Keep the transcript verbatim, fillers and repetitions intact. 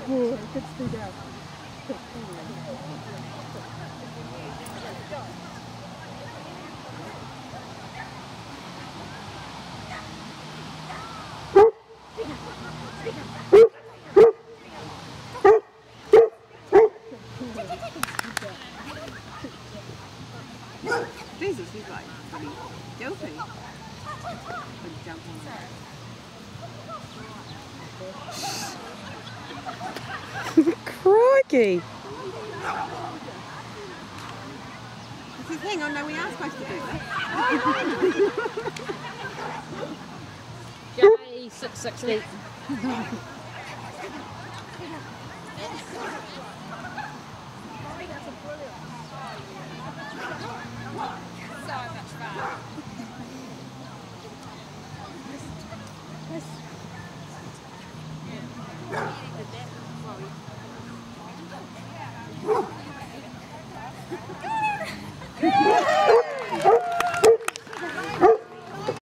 Oh, good to see that. Jesus, he's like pretty guilty. But jump on there. Crikey! He says, hang on, no, we are supposed to do that. J six sixty. So much fun.